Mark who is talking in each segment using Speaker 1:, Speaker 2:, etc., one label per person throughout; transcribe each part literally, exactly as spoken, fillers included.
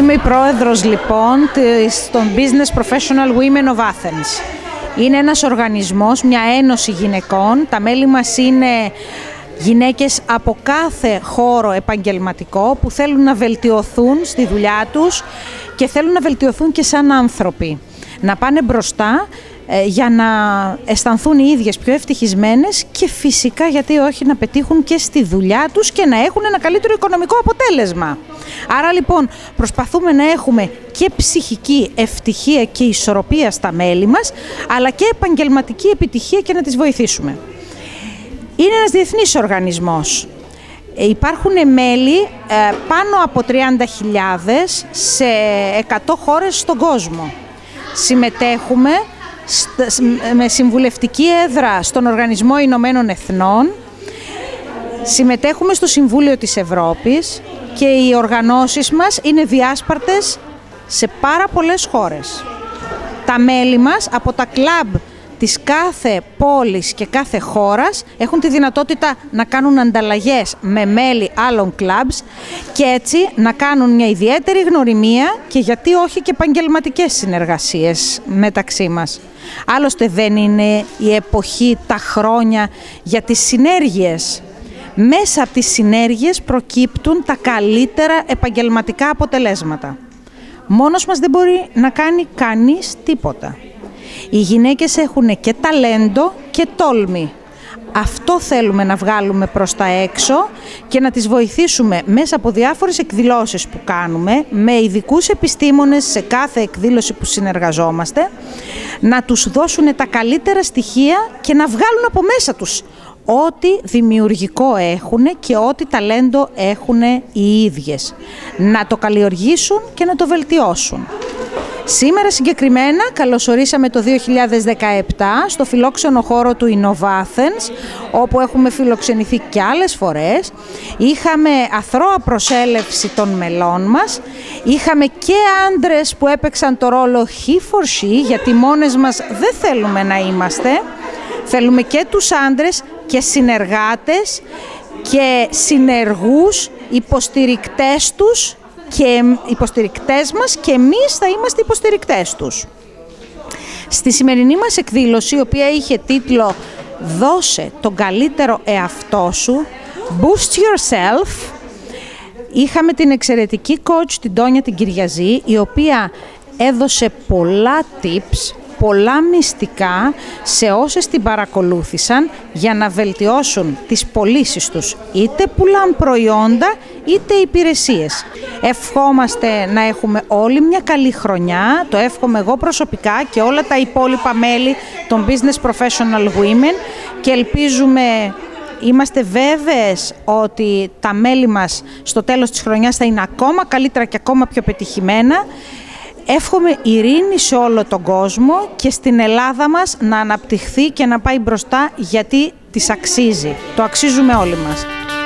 Speaker 1: Είμαι η πρόεδρος λοιπόν των Business Professional Women of Athens. Είναι ένας οργανισμός, μια ένωση γυναικών. Τα μέλη μας είναι γυναίκες από κάθε χώρο επαγγελματικό που θέλουν να βελτιωθούν στη δουλειά τους και θέλουν να βελτιωθούν και σαν άνθρωποι. Να πάνε μπροστά ε, για να αισθανθούν οι ίδιες πιο ευτυχισμένες και φυσικά γιατί όχι να πετύχουν και στη δουλειά τους και να έχουν ένα καλύτερο οικονομικό αποτέλεσμα. Άρα λοιπόν προσπαθούμε να έχουμε και ψυχική ευτυχία και ισορροπία στα μέλη μας, αλλά και επαγγελματική επιτυχία και να τις βοηθήσουμε. Είναι ένας διεθνής οργανισμός. Υπάρχουν μέλη ε, πάνω από τριάντα χιλιάδες σε εκατό χώρες στον κόσμο. Συμμετέχουμε με συμβουλευτική έδρα στον Οργανισμό Ηνωμένων Εθνών, συμμετέχουμε στο Συμβούλιο της Ευρώπης και οι οργανώσεις μας είναι διάσπαρτες σε πάρα πολλές χώρες. Τα μέλη μας από τα κλαμπ της κάθε πόλης και κάθε χώρας έχουν τη δυνατότητα να κάνουν ανταλλαγές με μέλη άλλων κλαμπς και έτσι να κάνουν μια ιδιαίτερη γνωριμία και γιατί όχι και επαγγελματικές συνεργασίες μεταξύ μας. Άλλωστε δεν είναι η εποχή, τα χρόνια για τις συνέργειες. Μέσα από τις συνέργειες προκύπτουν τα καλύτερα επαγγελματικά αποτελέσματα. Μόνος μας δεν μπορεί να κάνει κανείς τίποτα. Οι γυναίκες έχουν και ταλέντο και τόλμη. Αυτό θέλουμε να βγάλουμε προς τα έξω και να τις βοηθήσουμε μέσα από διάφορες εκδηλώσεις που κάνουμε, με ειδικούς επιστήμονες σε κάθε εκδήλωση που συνεργαζόμαστε, να τους δώσουν τα καλύτερα στοιχεία και να βγάλουν από μέσα τους ό,τι δημιουργικό έχουν και ό,τι ταλέντο έχουν οι ίδιες. Να το καλλιεργήσουν και να το βελτιώσουν. Σήμερα συγκεκριμένα καλωσορίσαμε το δύο χιλιάδες δεκαεπτά στο φιλόξενο χώρο του Innovathens, όπου έχουμε φιλοξενηθεί και άλλες φορές. Είχαμε αθρώα προσέλευση των μελών μας. Είχαμε και άντρες που έπαιξαν το ρόλο he for she, γιατί μόνες μας δεν θέλουμε να είμαστε. Θέλουμε και τους άντρες και συνεργάτες και συνεργούς, υποστηρικτές τους και υποστηρικτές μας και εμείς θα είμαστε υποστηρικτές τους. Στη σημερινή μας εκδήλωση, η οποία είχε τίτλο «Δώσε τον καλύτερο εαυτό σου, Boost Yourself», είχαμε την εξαιρετική coach την Τόνια την Κυριαζή, η οποία έδωσε πολλά tips, πολλά μυστικά σε όσες την παρακολούθησαν για να βελτιώσουν τις πωλήσεις τους, είτε πουλάν προϊόντα είτε υπηρεσίες. Ευχόμαστε να έχουμε όλοι μια καλή χρονιά, το εύχομαι εγώ προσωπικά και όλα τα υπόλοιπα μέλη των Business Professional Women και ελπίζουμε, είμαστε βέβαιες ότι τα μέλη μας στο τέλος της χρονιάς θα είναι ακόμα καλύτερα και ακόμα πιο πετυχημένα. Εύχομαι ειρήνη σε όλο τον κόσμο και στην Ελλάδα μας να αναπτυχθεί και να πάει μπροστά γιατί της αξίζει. Το αξίζουμε όλοι μας.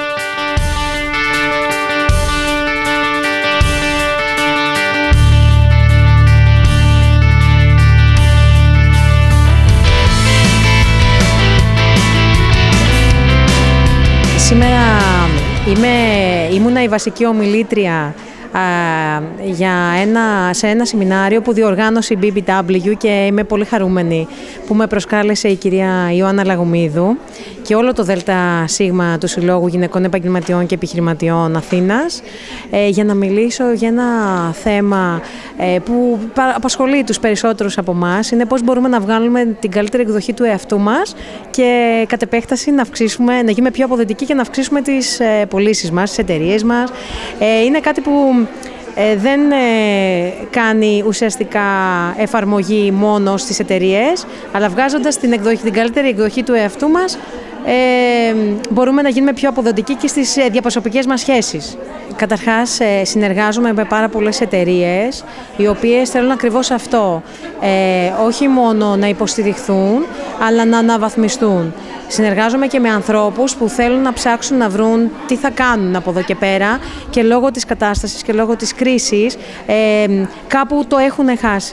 Speaker 2: Σήμερα είμαι, ήμουνα η βασική ομιλήτρια Uh, για ένα, σε ένα σεμινάριο που διοργάνωσε η μπι μπι ντάμπλιου και είμαι πολύ χαρούμενη που με προσκάλεσε η κυρία Ιωάννα Λαγομίδου και όλο το ΔΕΛΤΑ ΣΥΓΜΑ του Συλλόγου Γυναικών Επαγγελματιών και Επιχειρηματιών Αθήνας ε, για να μιλήσω για ένα θέμα ε, που απασχολεί τους περισσότερους από εμάς, είναι πώς μπορούμε να βγάλουμε την καλύτερη εκδοχή του εαυτού μας και κατ' επέκταση να, αυξήσουμε, να γίνουμε πιο αποδοτικοί και να αυξήσουμε τις ε, πωλήσεις μας, τις εταιρείες μας. Ε, είναι κάτι που Ε, δεν ε, κάνει ουσιαστικά εφαρμογή μόνο στις εταιρείες, αλλά βγάζοντας την, εκδοχή, την καλύτερη εκδοχή του εαυτού μας, ε, μπορούμε να γίνουμε πιο αποδοτικοί και στις ε, διαπροσωπικές μας σχέσεις. Καταρχάς, ε, συνεργάζομαι με πάρα πολλές εταιρείες, οι οποίες θέλουν ακριβώς αυτό, ε, όχι μόνο να υποστηριχθούν, αλλά να αναβαθμιστούν. Συνεργάζομαι και με ανθρώπους που θέλουν να ψάξουν να βρουν τι θα κάνουν από εδώ και πέρα και λόγω της κατάστασης και λόγω της κρίσης ε, κάπου το έχουν χάσει.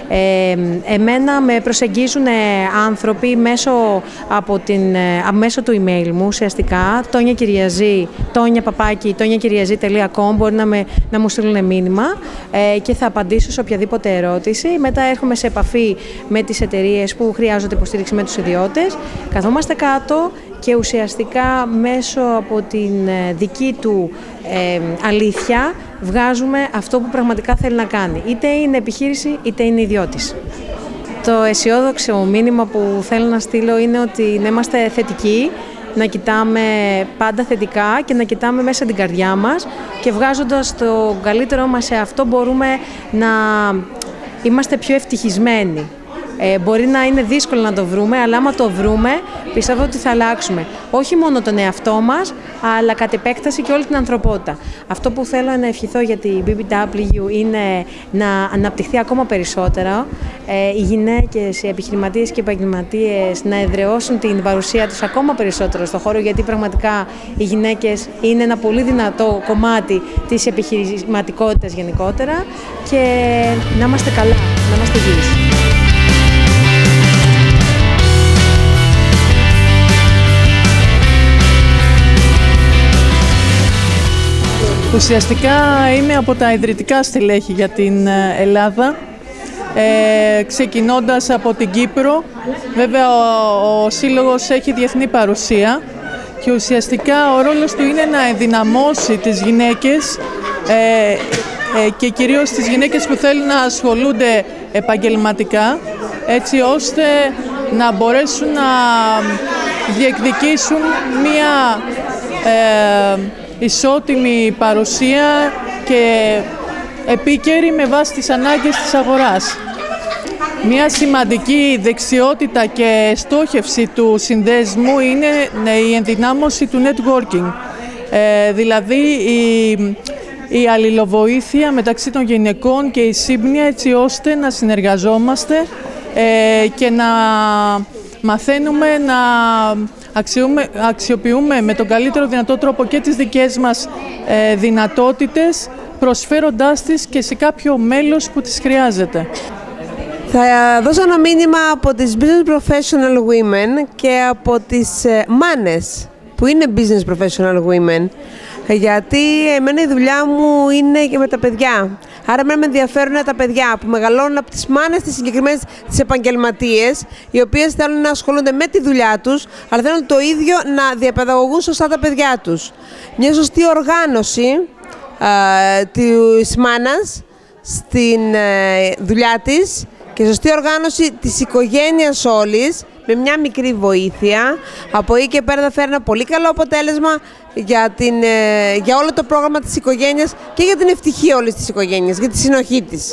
Speaker 2: Ε, εμένα με προσεγγίζουν άνθρωποι μέσω, από την, μέσω του email μου ουσιαστικά, Τόνια Κυριαζή, Τόνια Παπάκη, τόνια κυριαζή τελεία com, μπορεί να, με, να μου στείλουν μήνυμα ε, και θα απαντήσω σε οποιαδήποτε ερώτηση. Μετά έρχομαι σε επαφή με τις εταιρείες που χρειάζονται υποστήριξη, με τους ιδιώτες. Καθόμαστε κάτω και ουσιαστικά μέσω από την δική του ε, αλήθεια βγάζουμε αυτό που πραγματικά θέλει να κάνει. Είτε είναι επιχείρηση, είτε είναι ιδιώτης. Το αισιόδοξο μήνυμα που θέλω να στείλω είναι ότι να είμαστε θετικοί, να κοιτάμε πάντα θετικά και να κοιτάμε μέσα την καρδιά μας και βγάζοντας το καλύτερό μας σε αυτό μπορούμε να είμαστε πιο ευτυχισμένοι. Ε, μπορεί να είναι δύσκολο να το βρούμε, αλλά άμα το βρούμε, πιστεύω ότι θα αλλάξουμε. Όχι μόνο τον εαυτό μας, αλλά κατ' επέκταση και όλη την ανθρωπότητα. Αυτό που θέλω να ευχηθώ για την μπι μπι ντάμπλιου είναι να αναπτυχθεί ακόμα περισσότερο. Ε, οι γυναίκες, οι επιχειρηματίες και οι επαγγελματίες να εδραιώσουν την παρουσία τους ακόμα περισσότερο στον χώρο, γιατί πραγματικά οι γυναίκες είναι ένα πολύ δυνατό κομμάτι της επιχειρηματικότητας γενικότερα και να είμαστε καλά, να είμαστε υγιείς.
Speaker 3: Ουσιαστικά είμαι από τα ιδρυτικά στελέχη για την Ελλάδα, ε, ξεκινώντας από την Κύπρο. Βέβαια ο, ο Σύλλογος έχει διεθνή παρουσία και ουσιαστικά ο ρόλος του είναι να ενδυναμώσει τις γυναίκες ε, ε, και κυρίως τις γυναίκες που θέλουν να ασχολούνται επαγγελματικά, έτσι ώστε να μπορέσουν να διεκδικήσουν μία ε, ισότιμη παρουσία και επίκαιρη με βάση τις ανάγκες της αγοράς. Μια σημαντική δεξιότητα και στόχευση του συνδέσμου είναι η ενδυνάμωση του networking, ε, δηλαδή η, η αλληλοβοήθεια μεταξύ των γυναικών και η σύμπνοια, έτσι ώστε να συνεργαζόμαστε ε, και να μαθαίνουμε να αξιοποιούμε με τον καλύτερο δυνατό τρόπο και τις δικές μας ε, δυνατότητες, προσφέροντάς τις και σε κάποιο μέλος που τις χρειάζεται.
Speaker 4: Θα δώσω ένα μήνυμα από τις Business Professional Women και από τις ε, μάνες που είναι Business Professional Women, γιατί εμένα η δουλειά μου είναι και με τα παιδιά. Άρα με ενδιαφέρουν τα παιδιά που μεγαλώνουν από τις μάνες, τις συγκεκριμένες τις επαγγελματίες, οι οποίες θέλουν να ασχολούνται με τη δουλειά τους, αλλά θέλουν το ίδιο να διαπαιδαγωγούν σωστά τα παιδιά τους. Μια σωστή οργάνωση ε, της μάνας στην ε, δουλειά της και σωστή οργάνωση της οικογένειας όλης, με μια μικρή βοήθεια, από εκεί και πέρα θα φέρει ένα πολύ καλό αποτέλεσμα για, την, για όλο το πρόγραμμα της οικογένειας και για την ευτυχία όλης της οικογένειας, για τη συνοχή της.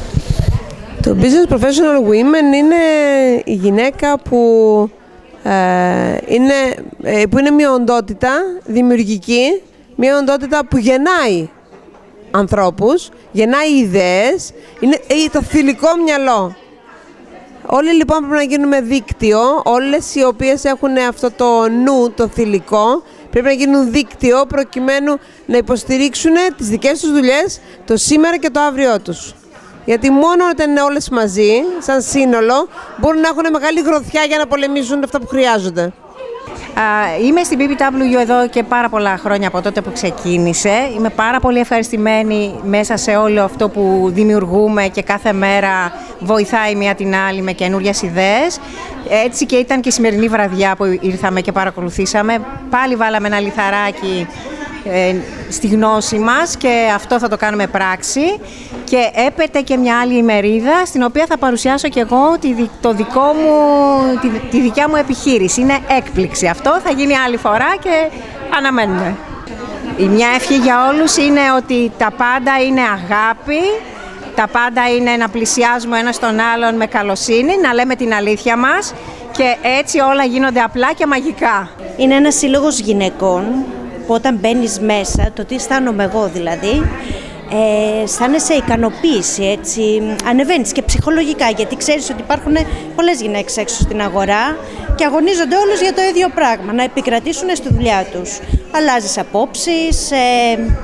Speaker 4: Το Business Professional Women είναι η γυναίκα που, ε, είναι, ε, που είναι μια οντότητα δημιουργική, μια οντότητα που γεννάει ανθρώπους, γεννάει ιδέες, είναι ε, το θηλυκό μυαλό. Όλοι λοιπόν πρέπει να γίνουμε δίκτυο, όλες οι οποίες έχουν αυτό το νου, το θηλυκό, πρέπει να γίνουν δίκτυο προκειμένου να υποστηρίξουν τις δικές τους δουλειές, το σήμερα και το αύριό τους. Γιατί μόνο όταν είναι όλες μαζί, σαν σύνολο, μπορούν να έχουν μεγάλη γροθιά για να πολεμήσουν αυτά που χρειάζονται.
Speaker 5: Είμαι στην μπι μπι ντάμπλιου εδώ και πάρα πολλά χρόνια από τότε που ξεκίνησε. Είμαι πάρα πολύ ευχαριστημένη μέσα σε όλο αυτό που δημιουργούμε και κάθε μέρα βοηθάει μία την άλλη με καινούριες ιδέες. Έτσι και ήταν και η σημερινή βραδιά που ήρθαμε και παρακολουθήσαμε. Πάλι βάλαμε ένα λιθαράκι ε, στη γνώση μας και αυτό θα το κάνουμε πράξη. Και έπεται και μια άλλη ημερίδα στην οποία θα παρουσιάσω και εγώ τη, το δικό μου, τη, τη δικιά μου επιχείρηση. Είναι έκπληξη αυτό, θα γίνει άλλη φορά και αναμένουμε. Η μια ευχή για όλους είναι ότι τα πάντα είναι αγάπη, τα πάντα είναι να πλησιάζουμε ένας τον άλλον με καλοσύνη, να λέμε την αλήθεια μας και έτσι όλα γίνονται απλά και μαγικά.
Speaker 6: Είναι ένας σύλλογος γυναικών που όταν μπαίνεις μέσα, το τι αισθάνομαι εγώ δηλαδή, Ε, αισθάνεσαι ικανοποίηση, έτσι, ανεβαίνεις και ψυχολογικά, γιατί ξέρεις ότι υπάρχουν πολλές γυναίκες έξω στην αγορά και αγωνίζονται όλους για το ίδιο πράγμα, να επικρατήσουν στη δουλειά τους. Αλλάζεις απόψεις, ε,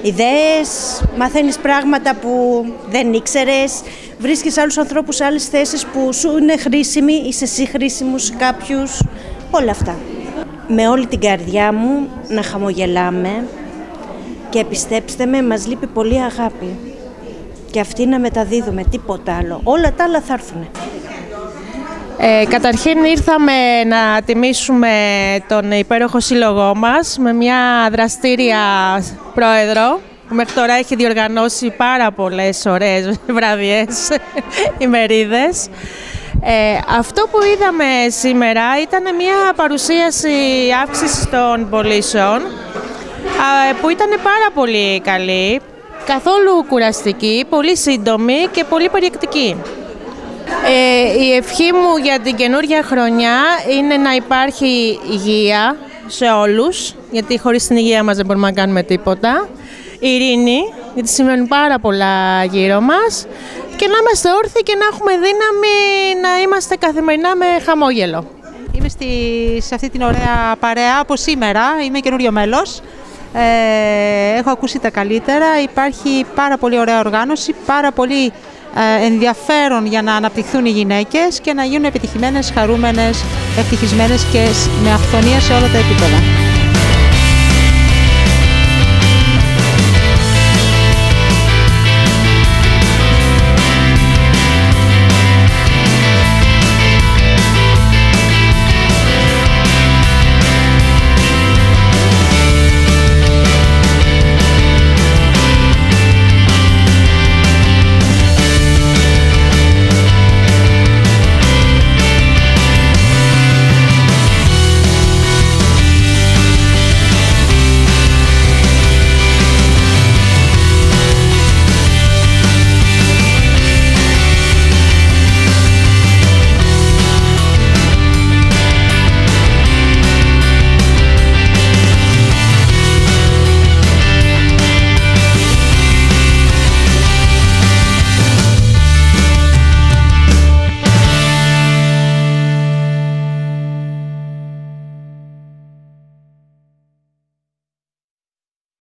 Speaker 6: ιδέες, μαθαίνεις πράγματα που δεν ήξερες, βρίσκεις άλλους ανθρώπους σε άλλες θέσεις που σου είναι χρήσιμοι, είσαι εσύ χρήσιμος σε κάποιους, όλα αυτά. Με όλη την καρδιά μου να χαμογελάμε και πιστέψτε με, μας λείπει πολύ αγάπη. Και αυτή να μεταδίδουμε, τίποτα άλλο. Όλα τα άλλα θα έρθουν.
Speaker 7: Ε, καταρχήν ήρθαμε να τιμήσουμε τον υπέροχο σύλλογό μας με μια δραστήρια πρόεδρο που μέχρι τώρα έχει διοργανώσει πάρα πολλές ωραίες βραδιές, ημερίδες. Ε, αυτό που είδαμε σήμερα ήταν μια παρουσίαση αύξησης των πωλήσεων που ήταν πάρα πολύ καλή, καθόλου κουραστική, πολύ σύντομη και πολύ περιεκτική. Ε, η ευχή μου για την καινούργια χρονιά είναι να υπάρχει υγεία σε όλους, γιατί χωρίς την υγεία μας δεν μπορούμε να κάνουμε τίποτα. Ειρήνη, γιατί σημαίνουν πάρα πολλά γύρω μας, και να είμαστε όρθιοι και να έχουμε δύναμη να είμαστε καθημερινά με χαμόγελο.
Speaker 8: Είμαι στη, σε αυτή την ωραία παρέα από σήμερα, είμαι καινούριο μέλος. Ε, έχω ακούσει τα καλύτερα, υπάρχει πάρα πολύ ωραία οργάνωση, πάρα πολύ ε, ενδιαφέρον για να αναπτυχθούν οι γυναίκες και να γίνουν επιτυχημένες, χαρούμενες, ευτυχισμένες και με αυθονία σε όλα τα επίπεδα.